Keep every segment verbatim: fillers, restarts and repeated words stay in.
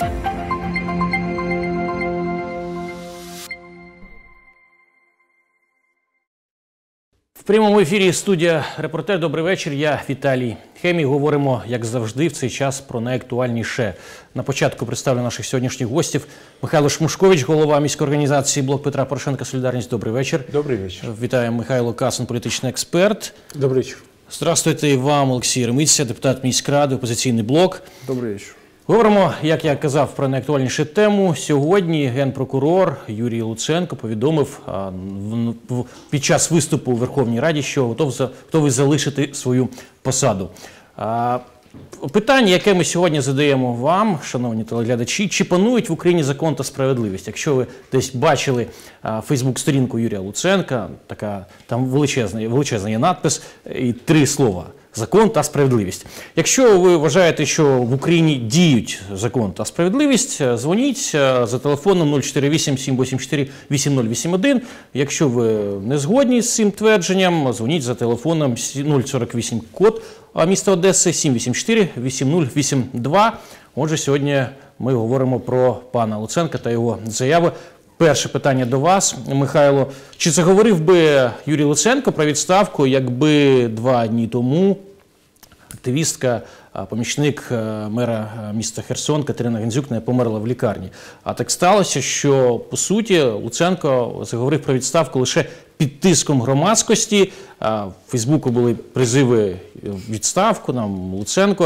В прямому ефірі студія «Репортер». Добрий вечір. Я Віталій Хемій. Говоримо, як завжди, в цей час про найактуальніше. На початку представлю наших сьогоднішніх гостів. Михайло Шмушкович, голова міської організації «Блок Петра Порошенка. Солідарність». Добрий вечір. Добрий вечір. Вітаємо. Михайло Касин, політичний експерт. Добрий вечір. Здравствуйте і вам, Олексій Ремиця, депутат міськради, опозиційний блок. Добрий вечір. Говоримо, як я казав, про найактуальнішу тему. Сьогодні генпрокурор Юрій Луценко повідомив а, в, в, під час виступу у Верховній Раді, що готов за, готовий залишити свою посаду. А, питання, яке ми сьогодні задаємо вам, шановні телеглядачі, чи панують в Україні закон та справедливість? Якщо ви десь бачили фейсбук-сторінку Юрія Луценка, така, там величезний, величезний є надпис і три слова – закон та справедливість. Якщо ви вважаєте, що в Україні діють закон та справедливість, дзвоніть за телефоном нуль чотири вісім сім вісім чотири вісім нуль вісім один. Якщо ви не згодні з цим твердженням, дзвоніть за телефоном нуль сорок вісім код міста Одеси сім вісім чотири вісім нуль вісім два. Отже, сьогодні ми говоримо про пана Луценка та його заяви. Перше питання до вас, Михайло. Чи заговорив би Юрій Луценко про відставку, якби два дні тому активістка, помічник мера міста Херсон Катерина Гандзюк не померла в лікарні? А так сталося, що, по суті, Луценко заговорив про відставку лише під тиском громадськості. В Фейсбуку були призиви відставку, нам Луценко.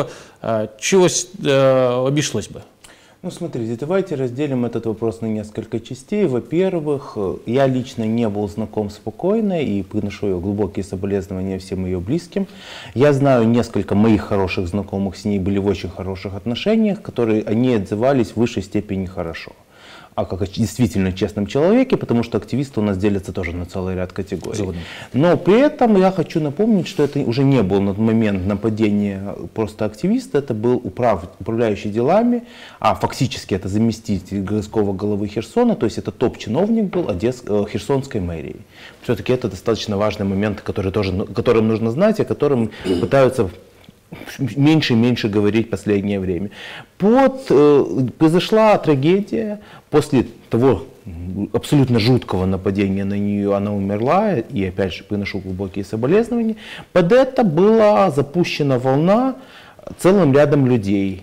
Чи ось обійшлось би? Ну, смотрите, давайте разделим этот вопрос на несколько частей. Во-первых, я лично не был знаком с покойной и приношу глубокие соболезнования всем ее близким. Я знаю несколько моих хороших знакомых с ней, были в очень хороших отношениях, которые они отзывались в высшей степени хорошо. А как о действительно честном человеке, потому что активисты у нас делятся тоже на целый ряд категорий. Згодом. Но при этом я хочу напомнить, что это уже не был на момент нападения просто активиста, это был управ, управляющий делами, а фактически это заместитель городского головы Херсона, то есть это топ-чиновник был Одесс, Херсонской мэрии. Все-таки это достаточно важный момент, который тоже, которым нужно знать, о котором пытаются меньше и меньше говорить в последнее время. Под, э, произошла трагедия после того абсолютно жуткого нападения на нее, она умерла, и опять же приношу глубокие соболезнования. Под это была запущена волна целым рядом людей.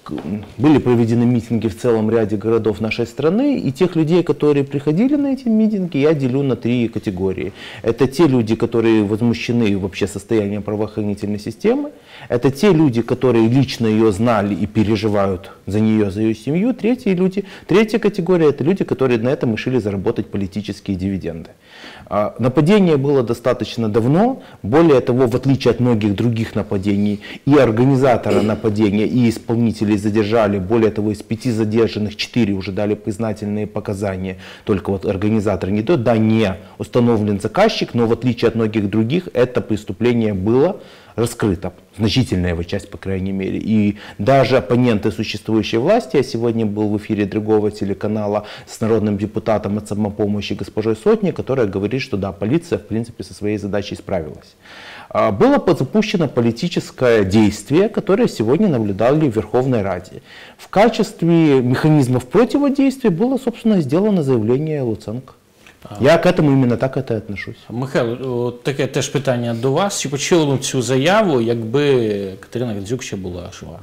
Были проведены митинги в целом ряде городов нашей страны, и тех людей, которые приходили на эти митинги, я делю на три категории. Это те люди, которые возмущены вообще состоянием правоохранительной системы, это те люди, которые лично ее знали и переживают за нее, за ее семью. Третьи люди, третья категория – это люди, которые на этом решили заработать политические дивиденды. Нападение было достаточно давно, более того, в отличие от многих других нападений, и организатора нападения, и исполнителей задержали, более того, из пяти задержанных четыре уже дали признательные показания, только вот организатор не то, да, не установлен заказчик, но в отличие от многих других, это преступление было раскрыто, значительная его часть, по крайней мере. И даже оппоненты существующей власти, я сегодня был в эфире другого телеканала с народным депутатом от самопомощи госпожой Сотни, которая говорит, что да, полиция в принципе со своей задачей справилась. Было запущено политическое действие, которое сегодня наблюдали в Верховной Раде. В качестве механизмов противодействия было, собственно, сделано заявление Луценко. Я к этому именно так это отношусь. Михайло, таке теж питання до вас. Чи почули б цю заяву, якби Катерина Гандзюк ще була жива?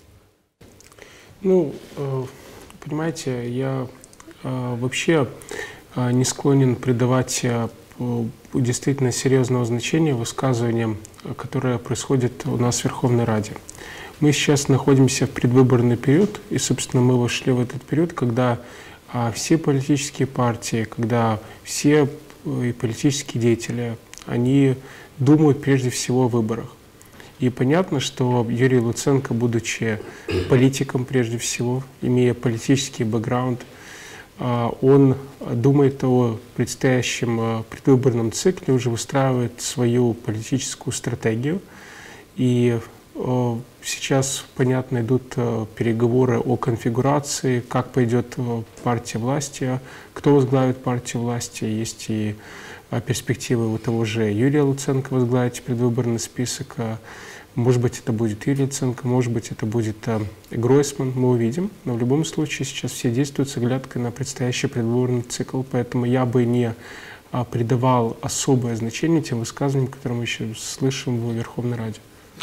Ну, понимаете, я вообще не склонен придавать действительно серьезного значения высказываниям, которые происходят у нас в Верховной Раде. Мы сейчас находимся в предвыборный период, и, собственно, мы вошли в этот период, когда все политические партии, когда все политические деятели, они думают прежде всего о выборах. И понятно, что Юрий Луценко, будучи политиком прежде всего, имея политический бэкграунд, он думает о предстоящем предвыборном цикле, уже выстраивает свою политическую стратегию. И сейчас, понятно, идут переговоры о конфигурации, как пойдет партия власти, кто возглавит партию власти. Есть и перспективы у того же Юрия Луценко возглавить предвыборный список Может быть, это будет Юрий Луценко, может быть, это будет э, Гройсман, мы увидим. Но в любом случае сейчас все действуют с оглядкой на предстоящий предвыборный цикл, поэтому я бы не а, придавал особое значение тем висказуванням, які ми ще слышимо в Верховній Раді.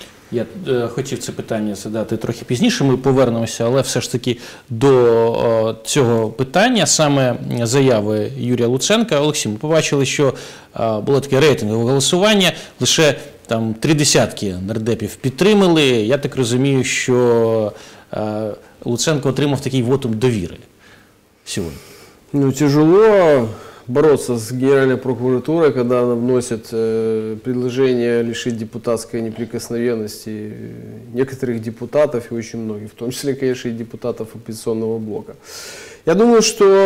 Я е, хотів це питання задати трохи пізніше, ми повернемося, але все ж таки до е, цього питання, саме заяви Юрія Луценка. Олексій, ми побачили, що е, було таке рейтингове голосування, лише там три десятки нардепів підтримали. Я так розумію, що е, Луценко отримав такий вотум довіри сьогодні. Ну, тяжело бороться с Генеральной прокуратурой, когда она вносит э, предложение лишить депутатской неприкосновенности некоторых депутатов и очень многих, в том числе, конечно, и депутатов оппозиционного блока. Я думаю,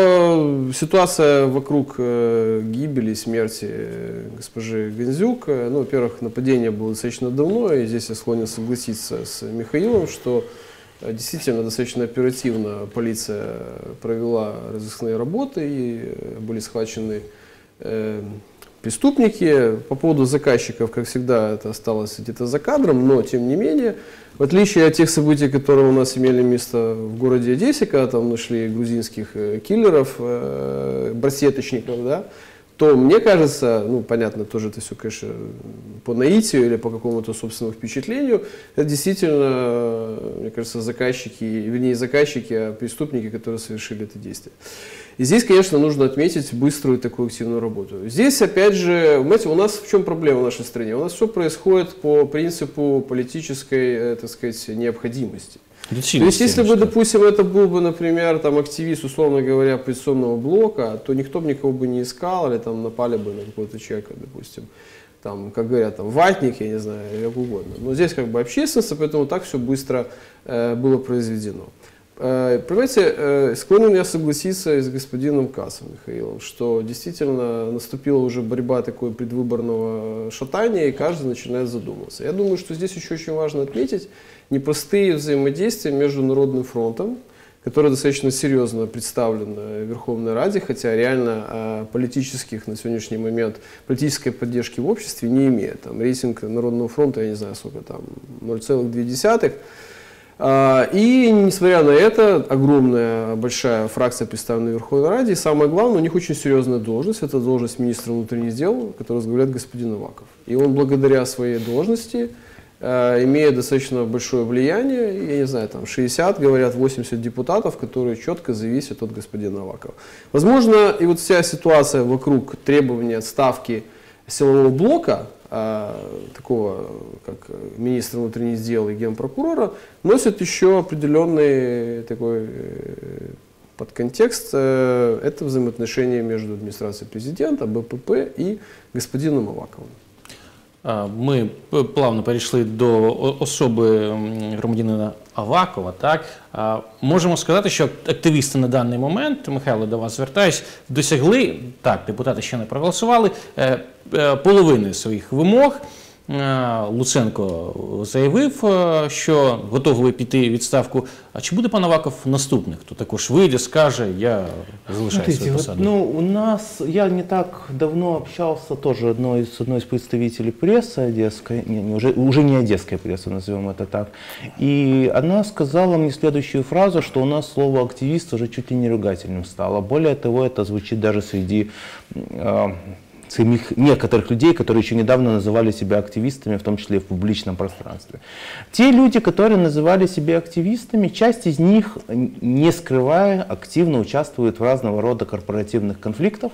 что ситуация вокруг э, гибели, смерти госпожи Гандзюк, э, ну, во-первых, нападение было достаточно давно, и здесь я склонен согласиться с Михаилом, что действительно, достаточно оперативно полиция провела разыскные работы и были схвачены э, преступники. По поводу заказчиков, как всегда, это осталось где-то за кадром, но тем не менее, в отличие от тех событий, которые у нас имели место в городе Одессе, когда там нашли грузинских э, киллеров, э, барсеточников, да, то мне кажется, ну понятно, тоже это все, конечно, по наитию или по какому-то собственному впечатлению, это действительно, мне кажется, заказчики, вернее заказчики, а преступники, которые совершили это действие. И здесь, конечно, нужно отметить быструю такую активную работу. Здесь, опять же, понимаете, у нас в чем проблема в нашей стране? У нас все происходит по принципу политической, так сказать, необходимости. То есть, если бы, допустим, это был бы, например, там, активист, условно говоря, оппозиционного блока, то никто бы никого бы не искал, или там напали бы на какого-то человека, допустим, там, как говорят, там, ватник, я не знаю, или как угодно. Но здесь как бы общественность, поэтому так все быстро э, было произведено. Э, понимаете, э, склонен я согласиться с господином Касом Михаилом, что действительно наступила уже борьба такой предвыборного шатания, и каждый начинает задумываться. Я думаю, что здесь еще очень важно отметить непростые взаимодействия между Народным фронтом, который достаточно серьезно представлен в Верховной Раде, хотя реально политических на сегодняшний момент, политической поддержки в обществе не имеет. Там рейтинг Народного фронта, я не знаю, сколько там, ноль целых две десятых. И несмотря на это, огромная, большая фракция представлена в Верховной Раде. И самое главное, у них очень серьезная должность. Это должность министра внутренних дел, который возглавляет господин Аваков. И он благодаря своей должности имея достаточно большое влияние, я не знаю, там шестьдесят, говорят, восемьдесят депутатов, которые четко зависят от господина Авакова. Возможно, и вот вся ситуация вокруг требования отставки силового блока, такого как министра внутренних дел и генпрокурора, носит еще определенный такой подконтекст. Это взаимоотношения между администрацией президента, Бэ Пэ Пэ и господином Аваковым. Ми плавно перейшли до особи громадянина Авакова. Так? Можемо сказати, що активісти на даний момент, Михайло, до вас звертаюсь, досягли, так, депутати ще не проголосували, половини своїх вимог. Луценко заявив, що готовий піти у відставку. А чи буде пан Аваков наступний, хто також вийде, скаже, я залишаю свою посаду? Ну, у нас, я не так давно общался тоже одной, с одной из представителей прессы одесской, не, не, уже, уже не одесская пресса, назовем это так, и она сказала мне следующую фразу, что у нас слово «активист» уже чуть ли не ругательным стало. Более того, это звучит даже среди э, самих некоторых людей, которые еще недавно называли себя активистами, в том числе и в публичном пространстве. Те люди, которые называли себя активистами, часть из них, не скрывая, активно участвуют в разного рода корпоративных конфликтах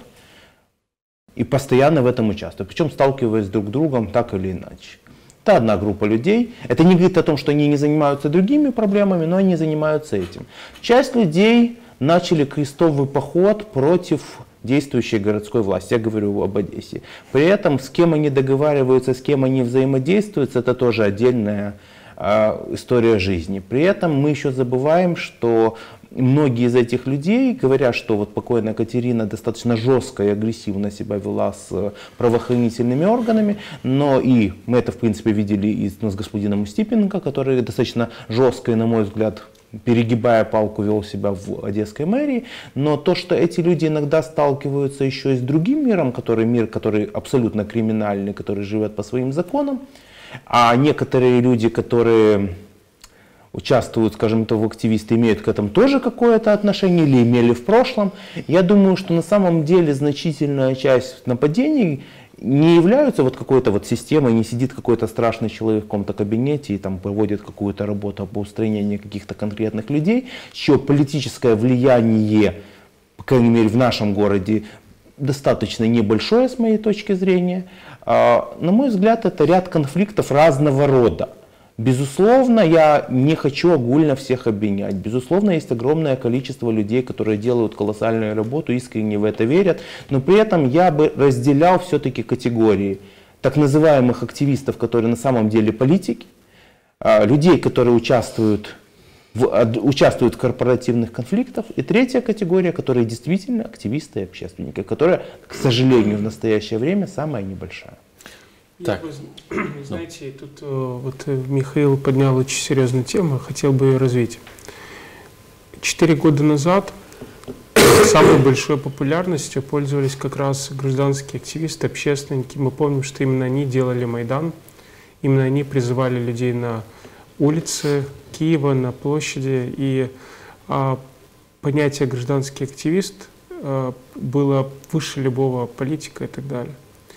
и постоянно в этом участвуют, причем сталкиваясь друг с другом так или иначе. Это одна группа людей. Это не говорит о том, что они не занимаются другими проблемами, но они занимаются этим. Часть людей начали крестовый поход против действующей городской власти. Я говорю об Одессе. При этом с кем они договариваются, с кем они взаимодействуют, это тоже отдельная э, история жизни. При этом мы еще забываем, что многие из этих людей, говоря, что вот покойная Катерина достаточно жестко и агрессивно себя вела с правоохранительными органами, но и мы это в принципе видели и с господином Устипенко, который достаточно жестко и, на мой взгляд, перегибая палку, вел себя в одесской мэрии, но то, что эти люди иногда сталкиваются еще и с другим миром, который мир, который абсолютно криминальный, который живет по своим законам, а некоторые люди, которые участвуют, скажем так, в активисты, имеют к этому тоже какое-то отношение или имели в прошлом. Я думаю, что на самом деле значительная часть нападений не являются вот какой-то вот системой, не сидит какой-то страшный человек в каком-то кабинете и там проводит какую-то работу по устранению каких-то конкретных людей, чье политическое влияние, по крайней мере в нашем городе, достаточно небольшое с моей точки зрения. А, на мой взгляд, это ряд конфликтов разного рода. Безусловно, я не хочу огульно всех обвинять. Безусловно, есть огромное количество людей, которые делают колоссальную работу, искренне в это верят. Но при этом я бы разделял все-таки категории так называемых активистов, которые на самом деле политики, людей, которые участвуют в, участвуют в корпоративных конфликтах. И третья категория, которые действительно активисты и общественники, которая, к сожалению, в настоящее время самая небольшая. Так. Вы знаете, тут вот Михаил поднял очень серьезную тему, хотел бы ее развить. Четыре года назад самой большой популярностью пользовались как раз гражданские активисты, общественники. Мы помним, что именно они делали Майдан, именно они призывали людей на улицы Киева, на площади. И а, понятие гражданский активист а, было выше любого политика и так далее.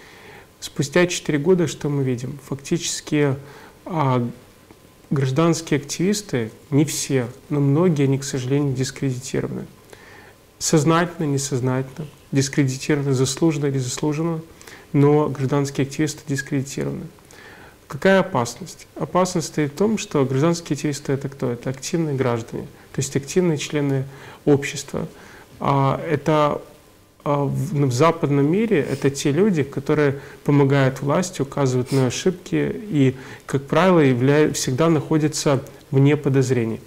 Спустя четыре года что мы видим? Фактически а, гражданские активисты, не все, но многие, они, к сожалению, дискредитированы. Сознательно, несознательно, дискредитированы, заслуженно или заслуженно, но гражданские активисты дискредитированы. Какая опасность? Опасность стоит в том, что гражданские активисты — это кто? Это активные граждане, то есть активные члены общества. А, это в западном мире это те люди, которые помогают власти, указывают на ошибки и, как правило, являют, всегда находятся вне подозрений.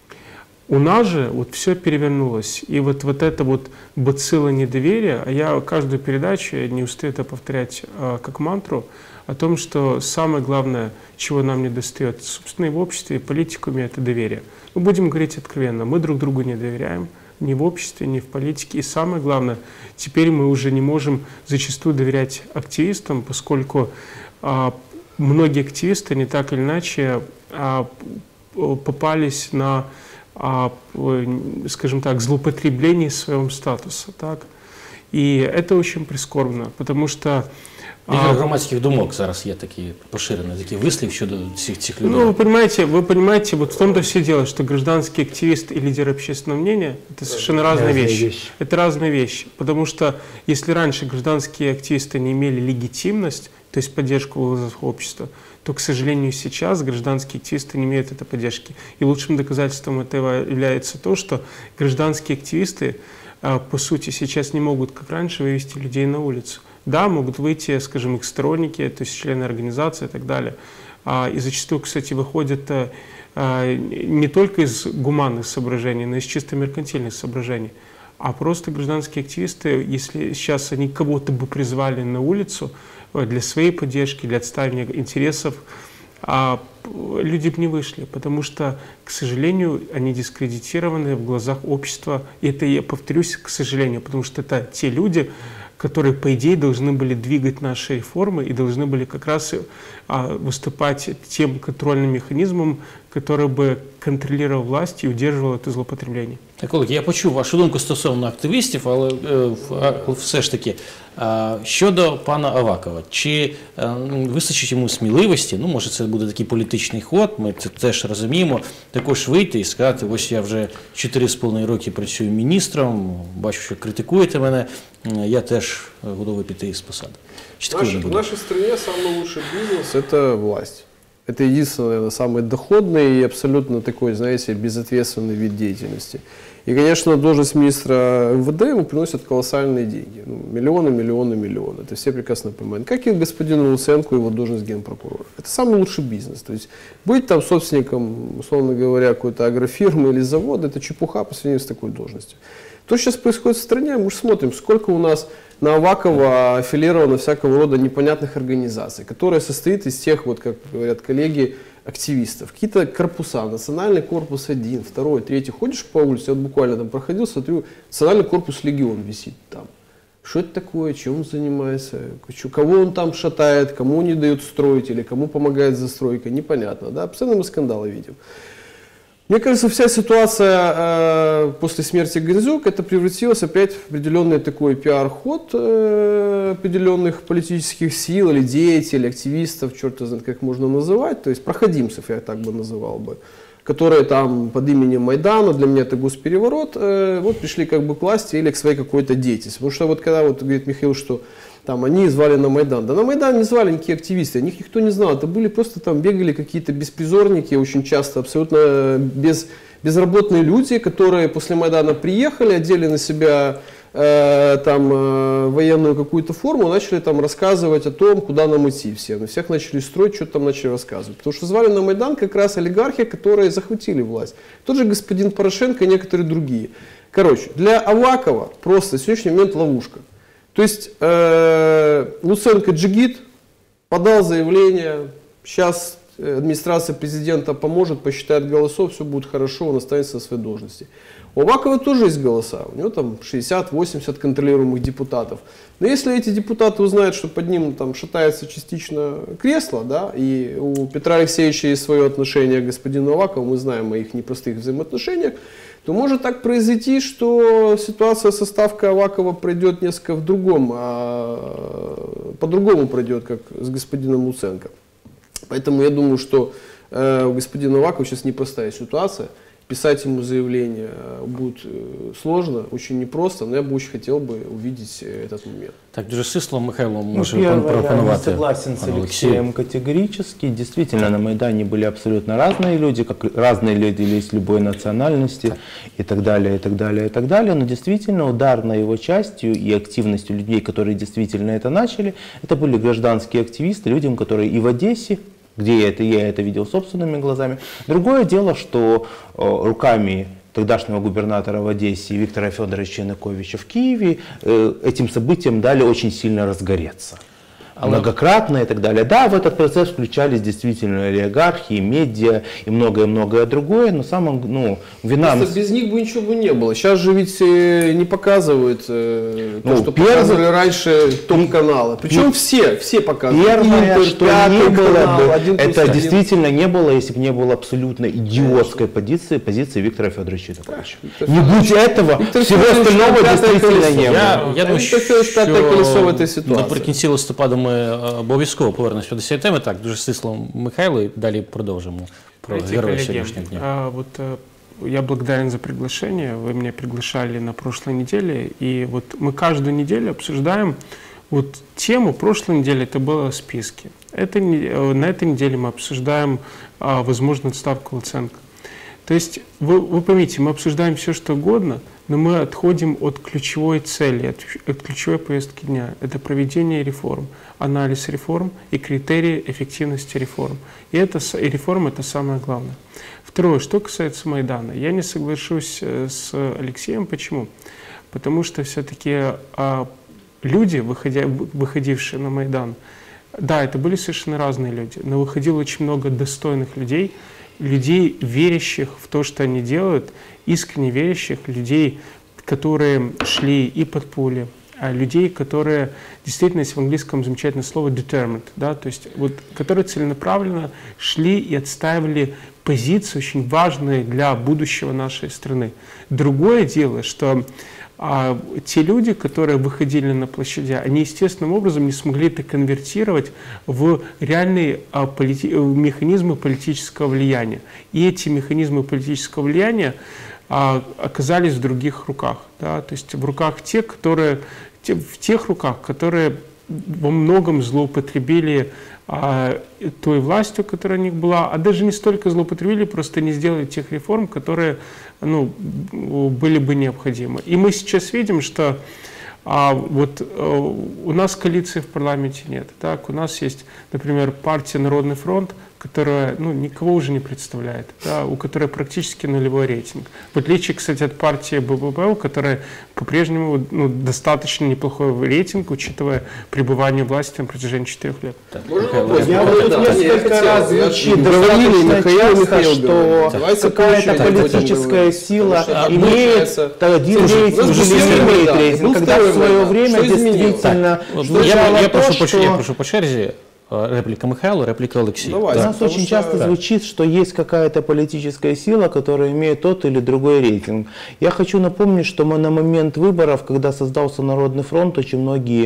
У нас же вот все перевернулось. И вот, вот это вот бацилла недоверия, а я каждую передачу, я не устаю это повторять а, как мантру, о том, что самое главное, чего нам не достает, собственно, и в обществе, и в политикуме, это доверие. Мы будем говорить откровенно, мы друг другу не доверяем, ни в обществе, ни в политике. И самое главное, теперь мы уже не можем зачастую доверять активистам, поскольку а, многие активисты не так или иначе а, попались на, а, скажем так, злоупотребление своего статуса. Так? І це дуже прискорбно, тому що Ігор громадських думок зараз є такі поширені, такий вислів щодо цих, цих людей. Ну, вы понимаете, вы понимаете, вот в том-то все дело, что гражданский активист и лидер общественного мнения – это совершенно разные вещи. вещи. Это разные вещи, потому что если раньше гражданские активисты не имели легитимность, то есть поддержку в глазах общества, то, к сожалению, сейчас гражданские активисты не имеют этой поддержки. И лучшим доказательством этого является то, что гражданские активисты, по сути, сейчас не могут, как раньше, вывести людей на улицу. Да, могут выйти, скажем, их сторонники, то есть члены организации и так далее. И зачастую, кстати, выходят не только из гуманных соображений, но и из чисто меркантильных соображений. А просто гражданские активисты, если сейчас они кого-то бы призвали на улицу для своей поддержки, для отстаивания интересов, а люди бы не вышли, потому что, к сожалению, они дискредитированы в глазах общества. И это, я повторюсь, к сожалению, потому что это те люди, которые, по идее, должны были двигать наши реформы и должны были как раз а, выступать тем контрольным механизмом, который бы контролировал власть и удерживал это злоупотребление. Так, колеги, я почув вашу думку стосовно активістів, але е, все ж таки, е, щодо пана Авакова, чи е, вистачить йому сміливості, ну, може це буде такий політичний ход, ми це теж розуміємо, також вийти і сказати, ось я вже чотири з половиною роки працюю міністром, бачу, що критикуєте мене, я теж готовий піти з посади. Наш, в нашей стране самый лучший бизнес – это власть. Это единственный, наверное, самый доходный и абсолютно такой, знаете, безответственный вид деятельности. И, конечно, должность министра эм вэ дэ ему приносят колоссальные деньги. Ну, миллионы, миллионы, миллионы. Это все прекрасно понимают. Как и господину Луценку его должность генпрокурора. Это самый лучший бизнес. То есть быть там собственником, условно говоря, какой-то агрофирмы или завода – это чепуха по сравнению с такой должностью. То, что сейчас происходит в стране, мы же смотрим, сколько у нас на Авакова аффилировано всякого рода непонятных организаций, которые состоят из тех, вот, как говорят коллеги, активистов. Какие-то корпуса, национальный корпус один, второй, третий. Ходишь по улице, я вот буквально там проходил, смотрю, национальный корпус Легион висит там. Что это такое, чем он занимается, кого он там шатает, кому не дает строить или кому помогает застройка, непонятно. Да? Постоянно мы скандалы видим. Мне кажется, вся ситуация э, после смерти Гайдзюк, это превратилось опять в определенный такой пиар-ход э, определенных политических сил или деятелей, активистов, черт знает, как можно называть, то есть проходимцев, я так бы называл бы, которые там под именем Майдана, для меня это госпереворот, э, вот пришли как бы к власти или к своей какой-то деятельности. Потому что вот когда вот говорит Михаил, что там они звали на Майдан. Да на Майдан не звали никакие активисты, о них никто не знал. Это были просто там бегали какие-то беспризорники, очень часто абсолютно без, безработные люди, которые после Майдана приехали, одели на себя э, там э, военную какую-то форму, начали там рассказывать о том, куда нам идти все. На всех начали строить, что-то там начали рассказывать. Потому что звали на Майдан как раз олигархи, которые захватили власть. Тот же господин Порошенко и некоторые другие. Короче, для Авакова просто в сегодняшний момент ловушка. То есть э, Луценко джигит, подал заявление, сейчас администрация президента поможет, посчитает голосов, все будет хорошо, он останется на своей должности. У Авакова тоже есть голоса, у него там шестьдесят-восемьдесят контролируемых депутатов. Но если эти депутаты узнают, что под ним там шатается частично кресло, да, и у Петра Алексеевича есть свое отношение к господину Авакову, мы знаем о их непростых взаимоотношениях, то может так произойти, что ситуация со ставкой Авакова пройдет несколько в другом, а по-другому пройдет, как с господином Луценко. Поэтому я думаю, что э, у господина Авакова сейчас непростая ситуация. Писать ему заявление будет сложно, очень непросто, но я бы очень хотел бы увидеть этот момент. Так, дуже стисло, Михайло, Ну, може первое, я не пропонувати. согласен с пану Алексеем категорически. Действительно, на Майдане были абсолютно разные люди, как разные люди из любой национальности, так. и так далее, и так далее, и так далее. Но действительно, ударной его частью и активностью людей, которые действительно это начали, это были гражданские активисты, людям, которые и в Одессе, где я это, я это видел собственными глазами. Другое дело, что э, руками тогдашнего губернатора в Одессе Виктора Федоровича Януковича в Киеве э, этим событиям дали очень сильно разгореться. Многократно и так далее. Да, в этот процесс включались действительно олигархи, медиа и многое-многое другое, но самое, ну, вина... Просто без них бы ничего бы не было. Сейчас же ведь не показывают э, Ну, то, что первый- показывали раньше топ-каналы. Причем все, все показывают. Первое, Интер, что Пятый не было канал, бы, один плюс это один. действительно не было, если бы не было абсолютно идиотской позиции, позиции Виктора Федоровича Януковича. Виктор Не будь этого, Виктор всего Федорович остального пятое действительно колесо. не было. Я, я Та думаю, Віктор Федорович п'яте колесо в цій ситуації. наприкінці листопада ми е, обов'язково повернемося до цієї теми. Так, дуже стисло, Михайло, і далі продовжимо про Знаете, героя коллеги, сьогоднішнього дня. а, вот э, я благодарен за приглашение. Вы меня приглашали на прошлой неделе, и вот мы каждую неделю обсуждаем вот тему. Прошлой неделе это было списки. Это, не- э, на этой неделе мы обсуждаем а, возможную отставку Луценко. То есть вы, вы поймите, мы обсуждаем все, что угодно, но мы отходим от ключевой цели, от, от ключевой повестки дня. Это проведение реформ, анализ реформ и критерии эффективности реформ. И, это, с- и реформа – это самое главное. Второе, что касается Майдана. Я не соглашусь э, с Алексеем. Почему? Потому что все-таки а, люди, выходя, выходившие на Майдан, да, это были совершенно разные люди, но выходило очень много достойных людей, людей, верящих в то, что они делают, искренне верящих, людей, которые шли и под пули, а людей, которые действительно, есть в английском замечательное слово determined, да, то есть вот, которые целенаправленно шли и отстаивали позиции очень важные для будущего нашей страны. Другое дело, что а, те люди, которые выходили на площади, они естественным образом не смогли это конвертировать в реальные а, полити- механизмы политического влияния. И эти механизмы политического влияния а, оказались в других руках, да, то есть в руках тех, которые, те- в тех руках, которые во многом злоупотребили а, той властью, которая у них была, а даже не столько злоупотребили, просто не сделали тех реформ, которые, ну, были бы необходимы. И мы сейчас видим, что а, вот а, у нас коалиции в парламенте нет. Так? У нас есть, например, партия «Народный фронт», которая ну, никого уже не представляет, да, у которой практически нулевой рейтинг. В отличие, кстати, от партии ББП, у которой по-прежнему ну, достаточно неплохой рейтинг, учитывая пребывание власти на протяжении четырех лет. Я вот тут несколько раз звучит достаточно часто, что какая-то политическая сила имеет один рейтинг или не имеет рейтинг, когда в свое время действительно звучало Я то, прошу что... я прошу по черзі. Реплика Михайла, реплика Олексія. У нас очень часто звучит, что есть какая-то политическая сила, которая имеет тот или другой рейтинг. Я хочу напомнить, что мы на момент выборов, когда создался Народный фронт, очень многие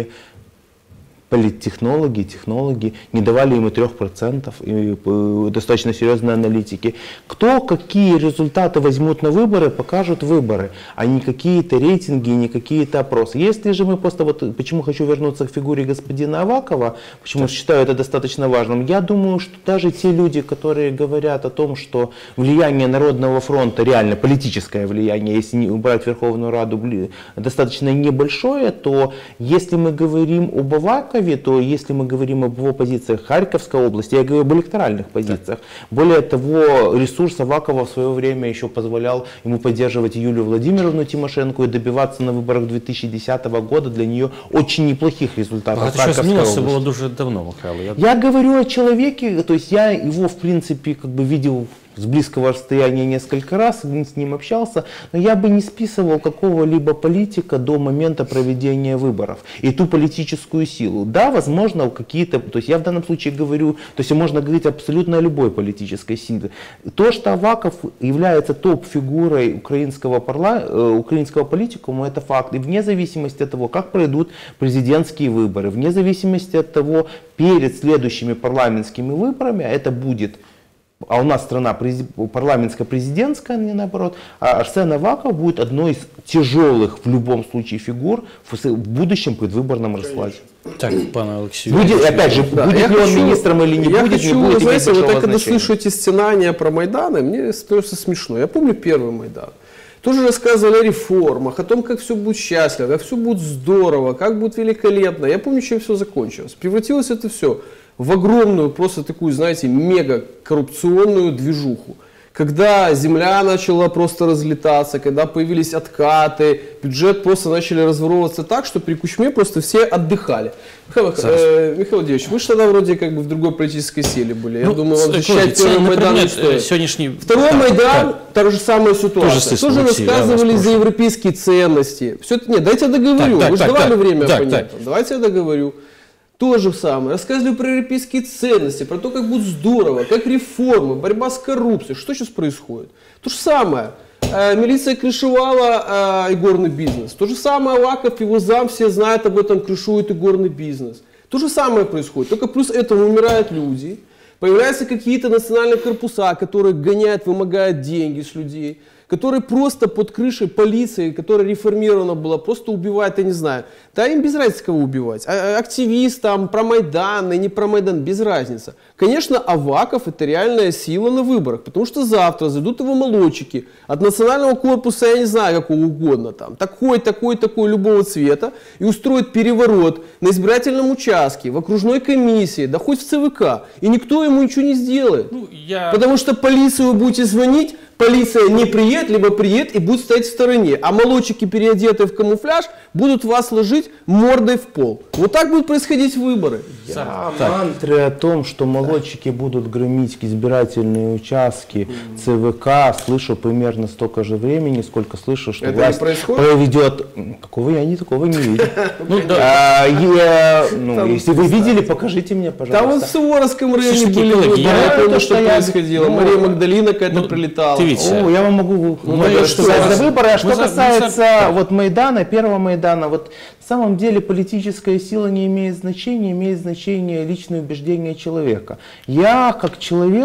политтехнологи, технологи не давали ему трех процентов, и достаточно серьезные аналитики. Кто какие результаты возьмут на выборы, покажут выборы, а не какие-то рейтинги, не какие-то опросы. Если же мы просто, вот почему хочу вернуться к фигуре господина Авакова, почему считаю это достаточно важным, я думаю, что даже те люди, которые говорят о том, что влияние Народного фронта, реально политическое влияние, если не убрать Верховную Раду, достаточно небольшое, то если мы говорим об Авакове, то если мы говорим об его позициях Харьковской области, я говорю об электоральных позициях. Более того, ресурс Авакова в свое время еще позволял ему поддерживать Юлию Владимировну Тимошенко и добиваться на выборах две тысячи десятого года для нее очень неплохих результатов. Багато що змінилося було дуже давно, Михайло. Я... я говорю о человеке, то есть я его в принципе как бы видел с близкого расстояния несколько раз, с ним общался, но я бы не списывал какого-либо политика до момента проведения выборов и ту политическую силу. Да, возможно, какие-то, то есть я в данном случае говорю, то есть можно говорить абсолютно о любой политической силе. То, что Аваков является топ-фигурой украинского, парла, э, украинского политикума, это факт. И вне зависимости от того, как пройдут президентские выборы, вне зависимости от того, перед следующими парламентскими выборами, это будет... А у нас страна парламентско-президентская, не наоборот. А Арсен Аваков будет одной из тяжелых в любом случае фигур в будущем предвыборном раскладе. Так, пане Олексію. Будет, опять же, Да, будет я ли он хочу- министром или не я будет, хочу, не будет иметь знаете, вот большого я когда значения. слышу эти стенания про Майданы, мне становится смешно. Я помню первый Майдан. Тоже рассказывали о реформах, о том, как все будет счастливо, как все будет здорово, как будет великолепно. Я помню, чем все закончилось. Превратилось это все в огромную, просто такую, знаете, мега-коррупционную движуху. Когда земля начала просто разлетаться, когда появились откаты, бюджет просто начали разворовываться так, что при Кучме просто все отдыхали. Михаил, э, Михаил Владимирович, вы же тогда вроде как бы в другой политической силе были. Я Ну, думаю, вам це, защищать це первый не Майдан не предмет, стоит. е, сьогоднішній... Второй Так, Майдан, так. та же самая ситуация. естественно, Тоже Алексей, я вас рассказывали за прошу. европейские ценности. Все это, нет, дайте я договорю. Так, так, Вы же так, давали так, время так, оппонентам. так. Давайте я договорю. То же самое. Рассказывали про европейские ценности, про то, как будет здорово, как реформы, борьба с коррупцией. Что сейчас происходит? То же самое. Э, милиция крышевала э, игорный бизнес. То же самое Аваков, его зам, все знают об этом, крышует игорный бизнес. То же самое происходит. Только плюс этому умирают люди. Появляются какие-то национальные корпуса, которые гоняют, вымогают деньги с людей, которые просто под крышей полиции, которая реформирована была, просто убивают, я не знаю. Да им без разницы, кого убивать. А, активистам, про Майдан, и не про Майдан, без разницы. Конечно, Аваков это реальная сила на выборах, потому что завтра зайдут его молодчики от национального корпуса, я не знаю, какого угодно там, такой, такой, такой, любого цвета, и устроят переворот на избирательном участке, в окружной комиссии, да хоть в ЦВК, и никто ему ничего не сделает. Ну, я... Потому что полицию вы будете звонить, полиция не приедет, либо приедет и будет стоять в стороне. А молодчики, переодетые в камуфляж, будут вас ложить мордой в пол. Вот так будут происходить выборы. Я мантры о том, что молодчики будут громить избирательные участки ЦВК, слышу примерно столько же времени, сколько слышу, что Это не власть происходит? проведет... Такого я не такого не видел. Ну, да. А, я- ну, Там, Если вы видели, покажите мне, Там вот в пожалуйста. Суворовском районе Слушайте, были коллеги, выборы, я- я помню, это что что я- происходило. ну, Мария Магдалина какая-то ну, прилетала. дивіться. О, я вам могу Ну, многое мы что что, сказать за мы выборы. А что за- мы касается за- вот Майдана, первого Майдана, вот на самом деле политическая сила не имеет значения, имеет значение личное убеждение человека. Я, как человек,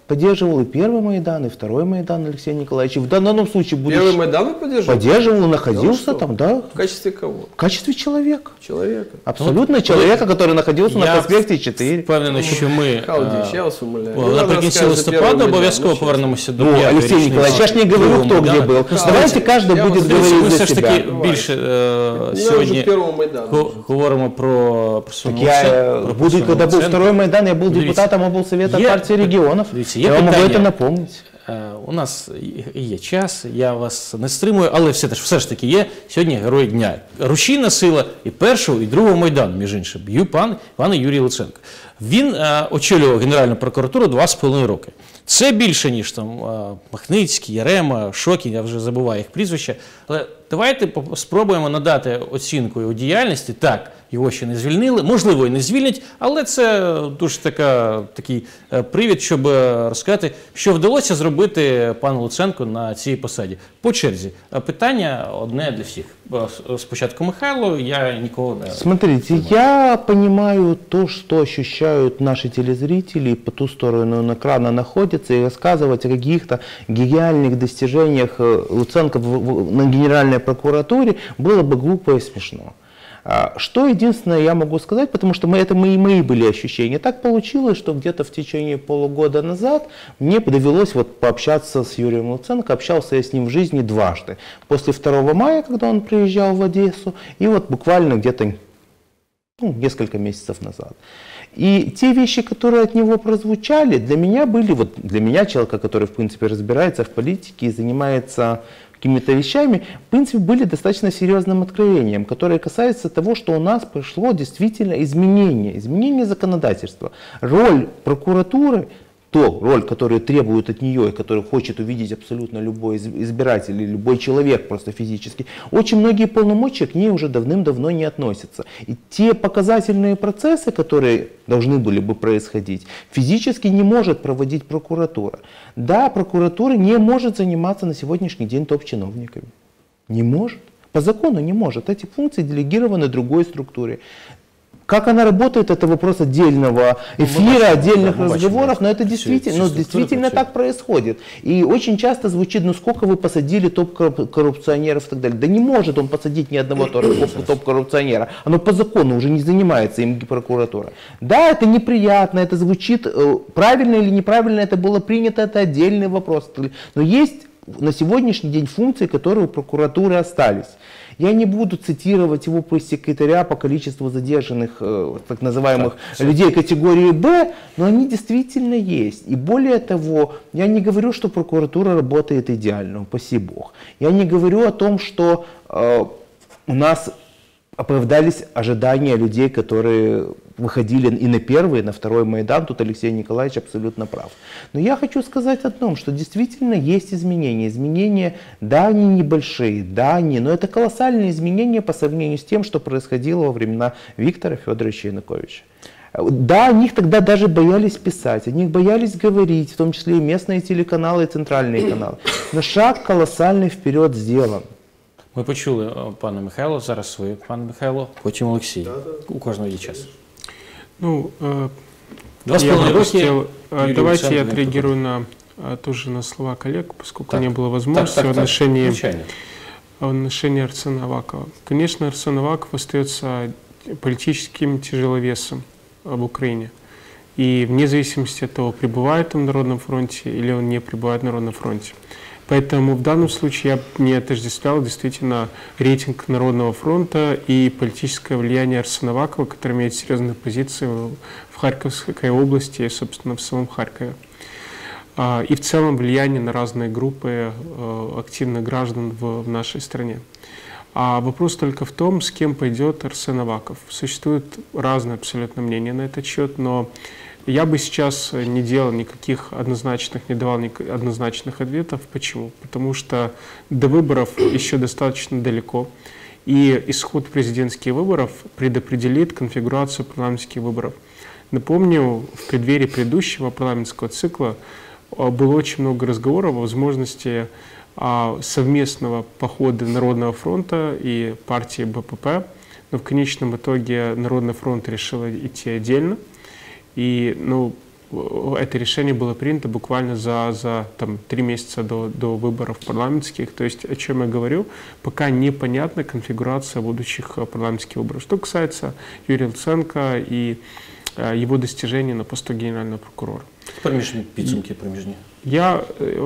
поддерживал и первый Майдан, и второй Майдан Алексея Николаевича. В данном случае будучи... Первый Майдан вы поддерживали? Поддерживал, находился Да, там, да. В качестве кого? В качестве человека. Человека. Абсолютно Ну, человека, который находился я на проспекте чотири. Впевнений, що ми Михайло Ильич, е, я вас умоляю. о, Не надо наприкінці рассказывать за первый листопада Майдан, обов'язково ну, честно. повернемося до Ну, п'ятої Алексей річниці Николаевич, я ж не говорю, Другого кто где Майдану. был. Ну, Давайте каждый я будет вас- Дивіться, говорить ми за все ж себя. таки Давайте. більше е, Не надо сьогодні же первого Майдана. го- говоримо про Так персону я, Луценка, э, про буду, персону когда был Луценка. второй Майдан, я был Дивіться, депутатом облсовета є- партии регионов. дивіться, є Я вам могу питання. это напомнить. Е, У нас і- є час, я вас не стримую, але все, ж- все ж таки є сьогодні герої дня. Рушійна сила і першого, і другого Майдану, між іншим, Ю- пан, пан Юрій Луценко. Він е, очолював Генеральну прокуратуру два з половиною роки. Це більше, ніж там е, Махницький, Ярема, Шокін, я вже забуваю їх прізвища. Але давайте поп- спробуємо надати оцінку його діяльності. Так, його ще не звільнили, можливо, і не звільнять, але це дуже така, такий е, привід, щоб е, розказати, що вдалося зробити пану Луценку на цій посаді. По черзі. Е, Питання одне для всіх. Е, с- Спочатку Михайло, я нікого не... Смотрите, я понимаю то, что ощущают наши телезрители, по ту сторону экрана находятся, и рассказывать о каких-то гениальных достижениях э, Луценко в- в- на Генеральной прокуратуре было бы глупо и смешно. А, Что единственное я могу сказать, потому что мы, это мои, мои были ощущения. Так получилось, что где-то в течение полугода назад мне довелось вот пообщаться с Юрием Луценко. Общался я с ним в жизни дважды. После второго мая, когда он приезжал в Одессу, и вот буквально где-то ну, несколько месяцев назад. И те вещи, которые от него прозвучали, для меня были, вот для меня, человека, который в принципе разбирается в политике и занимается какими-то вещами, в принципе, были достаточно серьезным откровением, которое касается того, что у нас прошло действительно изменение, изменение законодательства. Роль прокуратуры, то роль, которую требует от нее и которую хочет увидеть абсолютно любой из- избиратель или любой человек просто физически, очень многие полномочия к ней уже давным-давно не относятся. И те показательные процессы, которые должны были бы происходить, физически не может проводить прокуратура. Да, прокуратура не может заниматься на сегодняшний день топ-чиновниками. Не может. По закону не может. Эти функции делегированы другой структуре. Как она работает, это вопрос отдельного эфира, отдельных да, мы разговоров, бачим, но это да. действительно, Все- ну, все действительно структуры так происходит. И очень часто звучит, ну сколько вы посадили топ-коррупционеров и так далее. Да не может он посадить ни одного топ-коррупционера. Оно по закону уже не занимается им прокуратура. Да, это неприятно, это звучит, э, правильно или неправильно это было принято, это отдельный вопрос. Но есть на сегодняшний день функции, которые у прокуратуры остались. Я не буду цитировать его пресс-секретаря по количеству задержанных э, так называемых Так, людей категории Б, но они действительно есть. И более того, я не говорю, что прокуратура работает идеально, упаси бог. Я не говорю о том, что э, у нас оправдались ожидания людей, которые выходили и на первый, и на второй Майдан. Тут Алексей Николаевич абсолютно прав. Но я хочу сказать о том, что действительно есть изменения. Изменения, да, они небольшие, да, они, но это колоссальные изменения по сравнению с тем, что происходило во времена Виктора Федоровича Януковича. Да, о них тогда даже боялись писать, о них боялись говорить, в том числе и местные телеканалы, и центральные каналы. Но шаг колоссальный вперед сделан. Ми почули е, пана Михайло, зараз ви, пане Михайло, потім Олексій. У кожного є час. Ну, э, Два з я бы половиною роки. хотел, э, Юрий давайте я Луценко, отреагирую на э, тоже на слова коллег, поскольку Так. не было Так, возможности так, в так, отношении, звичайно. в отношении Арсена Авакова. Конечно, Арсен Аваков остается политическим тяжеловесом в Украине. И вне зависимости от того, пребывает он в Народном фронте или он не пребывает в Народном фронте. Поэтому в данном случае я бы не отождествлял действительно рейтинг Народного фронта и политическое влияние Арсена Авакова, который имеет серьезные позиции в Харьковской области и, собственно, в самом Харькове. А, И в целом влияние на разные группы э, активных граждан в, в нашей стране. А вопрос только в том, с кем пойдет Арсен Аваков. Существуют разные абсолютно мнения на этот счет, но я бы сейчас не делал никаких однозначных, не давал ник- однозначных ответов. Почему? Потому что до выборов еще достаточно далеко, и исход президентских выборов предопределит конфигурацию парламентских выборов. Напомню, в преддверии предыдущего парламентского цикла а, было очень много разговоров о возможности а, совместного похода Народного фронта и партии Б П П, но в конечном итоге Народный фронт решил идти отдельно. И, ну, это решение было принято буквально за, за там, три месяца до, до выборов парламентских. То есть, о чем я говорю, пока непонятна конфигурация будущих парламентских выборов. Что касается Юрия Луценко и его достижений на посту генерального прокурора. Промежные підсумки промежные. Я,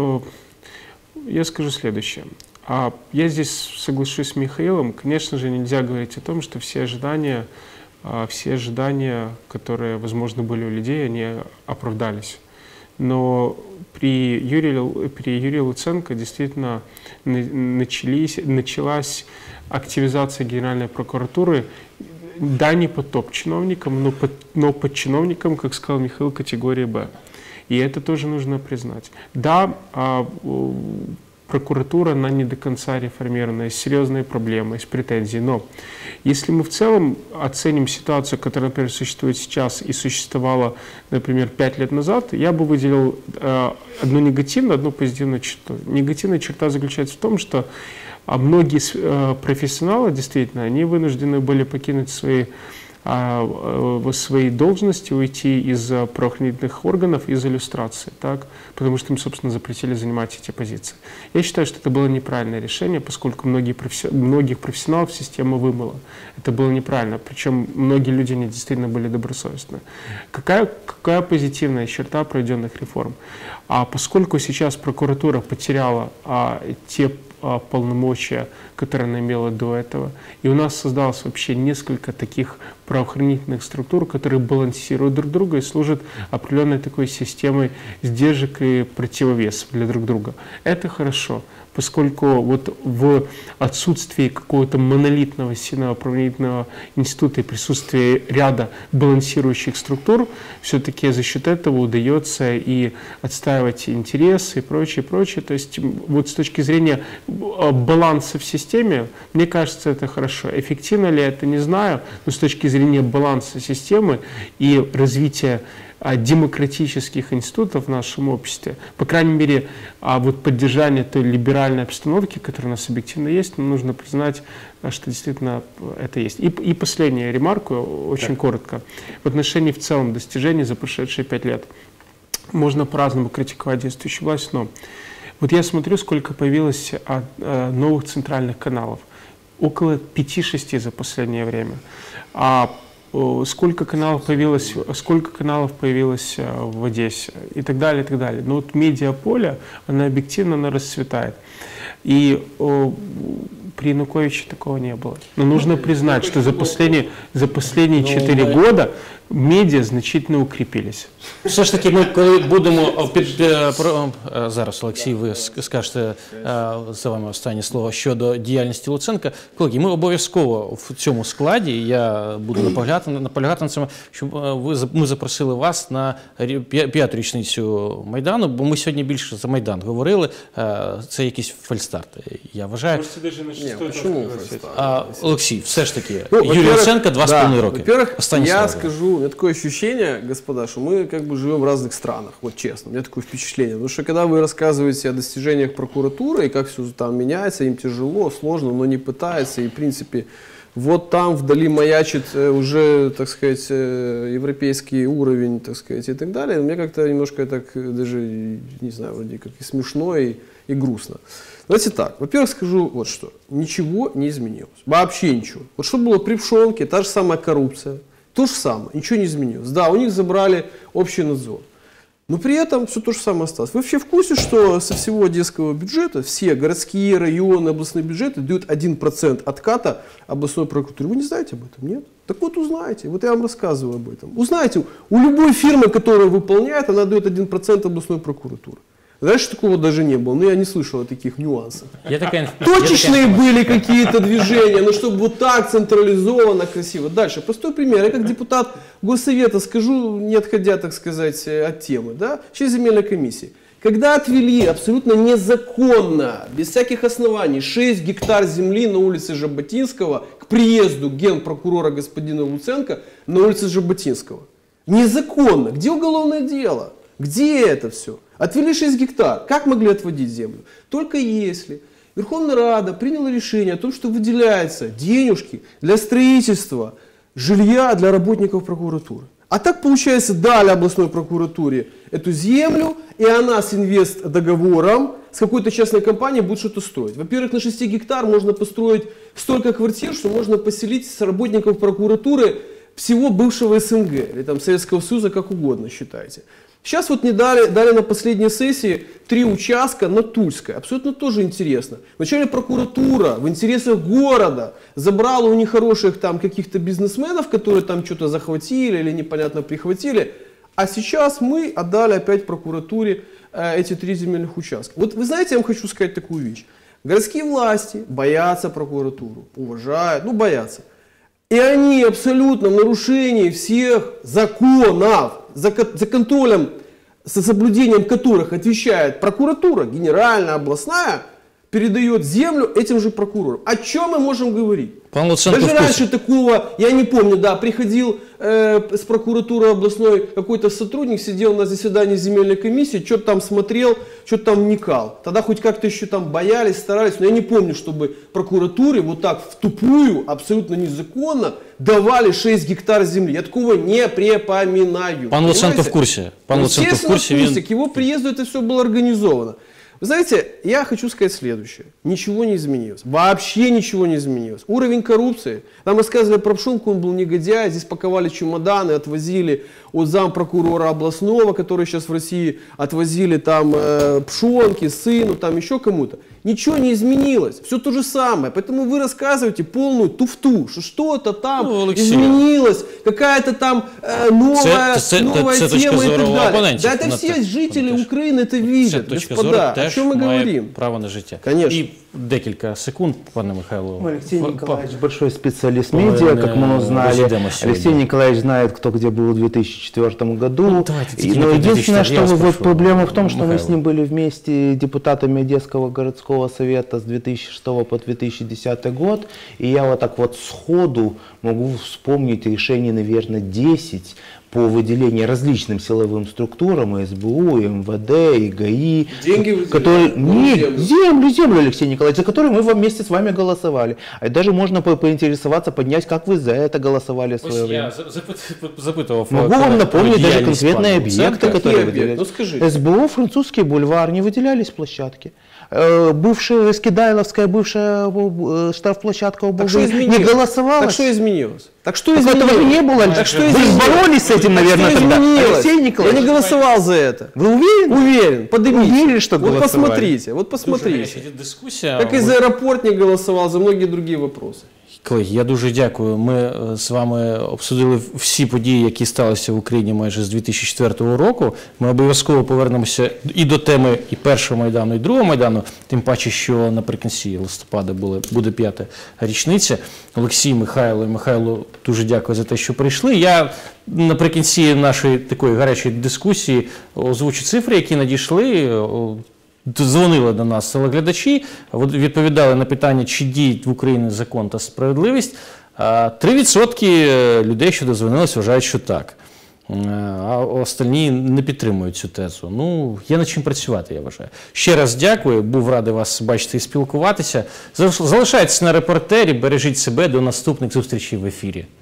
я скажу следующее. А я здесь соглашусь с Михаилом. Конечно же, нельзя говорить о том, что все ожидания, все ожидания, которые, возможно, были у людей, они оправдались. Но при Юрии, при Юрии Луценко действительно начались, началась активизация Генеральной прокуратуры, да, не под топ-чиновникам, но под, но под чиновникам, как сказал Михаил, категории Б. И это тоже нужно признать. Да, прокуратура, она не до конца реформирована, есть серьезные проблемы, есть претензии. Но если мы в целом оценим ситуацию, которая, например, существует сейчас и существовала, например, пять лет назад, я бы выделил э, одну негативную, одну позитивную черту. Негативная черта заключается в том, что э, многие э, профессионалы, действительно, они вынуждены были покинуть свои в своей должности, уйти из правоохранительных органов из иллюстрации, так? Потому что им, собственно, запретили занимать эти позиции. Я считаю, что это было неправильное решение, поскольку многие професси... многих профессионалов система вымыла. Это было неправильно, причем многие люди не действительно были добросовестны. Какая, какая позитивная черта проведенных реформ? А поскольку сейчас прокуратура потеряла а, те полномочия, которые она имела до этого. И у нас создалось вообще несколько таких правоохранительных структур, которые балансируют друг друга и служат определенной такой системой сдержек и противовесов для друг друга. Это хорошо, поскольку вот в отсутствии какого-то монолитного сильного правоохранительного института и присутствии ряда балансирующих структур, все-таки за счет этого удается и отстаивать интересы и прочее, прочее. То есть вот с точки зрения баланса в системе, мне кажется, это хорошо. Эффективно ли это, не знаю, но с точки зрения баланса системы и развития демократических институтов в нашем обществе, по крайней мере, а вот поддержание той либеральной обстановки, которая у нас объективно есть, нужно признать, что действительно это есть. И, и последняя ремарка, очень так. коротко, в отношении в целом достижений за прошедшие пять лет. Можно по-разному критиковать действующую власть, но вот я смотрю, сколько появилось а, а, новых центральных каналов. Около пяти-шести за последнее время. А сколько каналов появилось, сколько каналов появилось в Одессе и так далее, и так далее. Но вот медиаполе, она объективно она расцветает. И о, при Януковиче такого не было. Но нужно признать, что за последние, за последние четыре года медіа значительно укріпились. Все ж таки, ми коли будемо під, про, зараз, Олексій, ви скажете за вами останнє слово щодо діяльності Луценка. Колеги, ми обов'язково в цьому складі, я буду наполягати, наполягати на цьому, щоб ви, ми запросили вас на п'яту річницю Майдану, бо ми сьогодні більше за Майдан говорили, це якісь фальстарти, я вважаю. А, Олексій, все ж таки, ну, Юрій Луценко два з половиною роки. Во-первых, я скажу, у меня такое ощущение, господа, что мы как бы живем в разных странах, вот честно, у меня такое впечатление. Потому что когда вы рассказываете о достижениях прокуратуры и как все там меняется, им тяжело, сложно, но не пытаются, и в принципе вот там вдали маячит уже, так сказать, европейский уровень, так сказать, и так далее. Мне как-то немножко так даже, не знаю, вроде как и смешно, и, и грустно. Давайте так, во-первых, скажу вот что. Ничего не изменилось. Вообще ничего. Вот что было при Пшонке, та же самая коррупция. То же самое, ничего не изменилось. Да, у них забрали общий надзор. Но при этом все то же самое осталось. Вы вообще в курсе, что со всего одесского бюджета все городские, районы, областные бюджеты дают один процент отката областной прокуратуре? Вы не знаете об этом, нет? Так вот узнаете, вот я вам рассказываю об этом. Узнайте, у любой фирмы, которая выполняет, она дает один процент областной прокуратуры. Раньше такого даже не было, но я не слышал о таких нюансах. Я такая, Точечные я такая... были какие-то движения, но чтобы вот так централизованно, красиво. Дальше, простой пример. Я как депутат Госсовета скажу, не отходя, так сказать, от темы. Да? Через земельной комиссии. Когда отвели абсолютно незаконно, без всяких оснований, шесть гектар земли на улице Жаботинского к приезду генпрокурора господина Луценко на улице Жаботинского. Незаконно. Где уголовное дело? Где это все? Отвели шесть гектар. Как могли отводить землю? Только если Верховная Рада приняла решение о том, что выделяются денежки для строительства жилья для работников прокуратуры. А так, получается, дали областной прокуратуре эту землю, и она с инвест-договором с какой-то частной компанией будет что-то строить. Во-первых, на шести гектар можно построить столько квартир, что можно поселить с работников прокуратуры всего бывшего СНГ, или там Советского Союза, как угодно считайте. Сейчас вот не дали, дали на последней сессии три участка на Тульской. Абсолютно тоже интересно. Вначале прокуратура в интересах города забрала у нехороших там каких-то бизнесменов, которые там что-то захватили или непонятно прихватили. А сейчас мы отдали опять прокуратуре э, эти три земельных участка. Вот вы знаете, я вам хочу сказать такую вещь. Городские власти боятся прокуратуру, уважают, ну боятся. И они абсолютно в нарушении всех законов, за, за контролем, со соблюдением которых отвечает прокуратура, генеральная, областная, передает землю этим же прокурорам. О чем мы можем говорить? Пан Луценко Даже в курсе. раньше такого, я не помню, да, приходил э, с прокуратуры областной какой-то сотрудник, сидел на заседании земельной комиссии, что-то там смотрел, что-то там вникал. Тогда хоть как-то еще там боялись, старались, но я не помню, чтобы прокуратуре вот так в тупую, абсолютно незаконно давали шесть гектар земли. Я такого не припоминаю. Пан Луценко Понимаете? в курсе. Пан Луценко в Естественно, курсе. в курсе. Він... К его приезду это все было организовано. Вы знаете, я хочу сказать следующее. Ничего не изменилось. Вообще ничего не изменилось. Уровень коррупции. Нам рассказывали про Пшонку, он был негодяй. Здесь паковали чемоданы, отвозили от зампрокурора областного, который сейчас в России, отвозили там э, Пшонки, сыну, там еще кому-то. Ничего не изменилось. Все то же самое. Поэтому вы рассказываете полную туфту, что что-то там Ну, Олексій. изменилось, какая-то там э, новая, Це- це- новая це точка тема и так зору далее. опонентів Да это на все те. жители Теж. Украины это Ця видят, точка господа. зору О теж чем мы має говорим? право на життя. Конечно. І декілька секунд, пане Михайло. Алексей Па- Николаевич большой специалист Ой, медиа, не, как мы узнали. разъедем сегодня. Алексей Николаевич знает, кто где был в две тысячи четвёртом году. Ну, давайте, И- теперь Но на единственное, две тысячи что я вас вот прошу, проблема в том, что мы Михайло. с ним были вместе депутатами Одесского городского совета с две тысячи шестого по две тысячи десятый год. И я вот так вот сходу могу вспомнить решение, наверное, десять по выделению различным силовым структурам, и СБУ, и МВД, и ГАИ. Деньги выделяли? которые... Ну, Нет, землю. землю, землю, Алексей Николаевич, за которую мы вместе с вами голосовали. А даже можно по- поинтересоваться, поднять, как вы за это голосовали в свое Ось время. я запит- запитував. Могу про- вам про напомнить даже діяльність конкретные пана объекты, Луценка. Какие которые объекты? выделялись. Ну, скажите. СБУ, Французский бульвар, не выделялись площадки. Э, Бывшая Скидайловская, бывшая э, штрафплощадка у Так что Болгары не изменилось? голосовалась. Так что изменилось? Так что Так изменилось? этого не было. Так что Вы изменилось? боролись с этим, Так наверное, что тогда. изменилось? Алексей Я Николаевич, не голосовал за это. вы уверены? Уверен. Поднимите. Уверен, что Вот голосовали? посмотрите. Вот Дуже посмотрите. гаряча дискусія. Как и за аэропорт не голосовал, за многие другие вопросы. Колеги, я дуже дякую. Ми е, з вами обсудили всі події, які сталися в Україні майже з дві тисячі четвертого року. Ми обов'язково повернемося і до теми і першого Майдану, і другого Майдану, тим паче, що наприкінці листопада буде, буде п'ята річниця. Олексій, Михайло і Михайло, дуже дякую за те, що прийшли. Я наприкінці нашої такої гарячої дискусії озвучу цифри, які надійшли. О, Дзвонили до нас телеглядачі, от відповідали на питання, чи діють в Україні закон та справедливість. А три відсотки людей, що дозвонились, вважають, що так. А остальні не підтримують цю тезу. Ну, є над чим працювати, я вважаю. Ще раз дякую, був радий вас бачити і спілкуватися. Залишайтеся на Репортері, бережіть себе, до наступних зустрічей в ефірі.